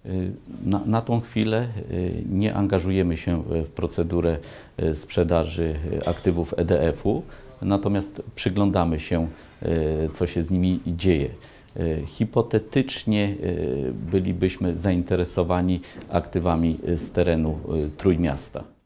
Na tą chwilę nie angażujemy się w procedurę sprzedaży aktywów EDF-u, natomiast przyglądamy się, co się z nimi dzieje. Hipotetycznie bylibyśmy zainteresowani aktywami z terenu Trójmiasta.